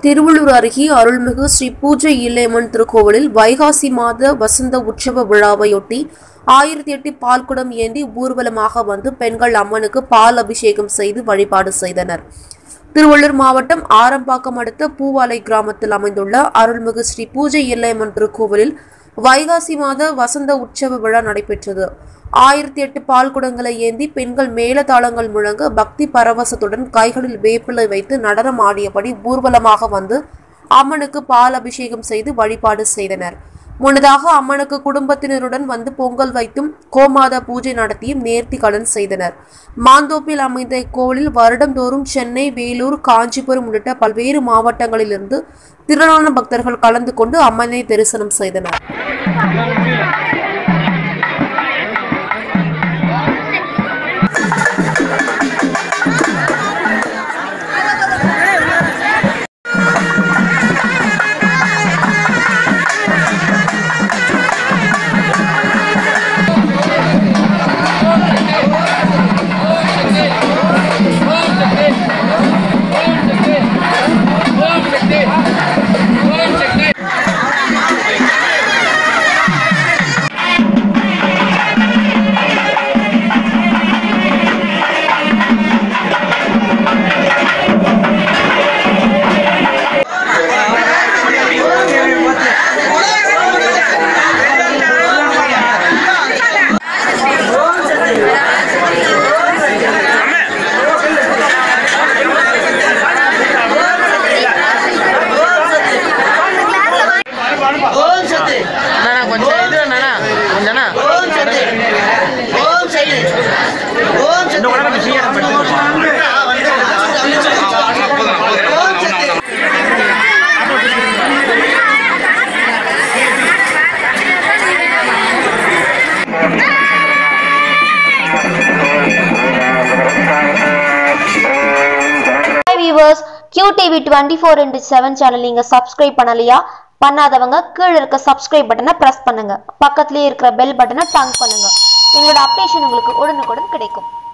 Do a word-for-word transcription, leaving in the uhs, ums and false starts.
திருவள்ளூர் அருகே அருள்மிகு ஸ்ரீ பூஜை இல்லையம்மன் திருக்கோவிலில் வைகாசி மாத வசந்த உற்சவ விழாவையொட்டி ஆயிரத்தி எட்டு பால்குடம் ஏந்தி ஊர்வலமாக வந்து பெண்கள் அம்மனுக்கு பால் அபிஷேகம் செய்து வழிபாடு செய்தனர். திருவள்ளூர் மாவட்டம் ஆரம்பாக்கம் அடுத்த பூவாலை கிராமத்தில் அமைந்துள்ள அருள்மிகு ஸ்ரீ பூஜை இல்லையம்மன் திருக்கோவிலில் வைகாசி மாத வசந்த உற்சவ விழா நடைபெற்றது. ஆயிரத்தி எட்டு பால் குடங்களை ஏந்தி பெண்கள் மேளதாளங்கள் முழங்க பக்தி பரவசத்துடன் கைகளில் வேப்பிலை வைத்து நடனம் ஆடியபடி ஊர்வலமாக வந்து அம்மனுக்கு பால் அபிஷேகம் செய்து வழிபாடு செய்தனர். முன்னதாக அம்மனுக்கு குடும்பத்தினருடன் வந்து பொங்கல் வைத்தும் கோமாதா பூஜை நடத்தியும் நேர்த்தி கடன் செய்தனர். மாந்தோப்பில் அமைந்த இக்கோவிலில் வருடந்தோறும் சென்னை, வேலூர், காஞ்சிபுரம் உள்ளிட்ட பல்வேறு மாவட்டங்களிலிருந்து திரளான பக்தர்கள் கலந்து கொண்டு அம்மனை தரிசனம் செய்தனர். Q T V twenty-four into seven channel நீங்க சப்ஸ்கிரைப் பண்ணலையா? பண்ணாதவங்க கீழ இருக்க சப்ஸ்கிரைப் பட்டனை பிரஸ் பண்ணுங்க. பக்கத்துலயே இருக்கிற பெல் பட்டனை டங் பண்ணுங்க. எங்களோட அப்டேஷன் உங்களுக்கு உடனுக்குடன் கிடைக்கும்.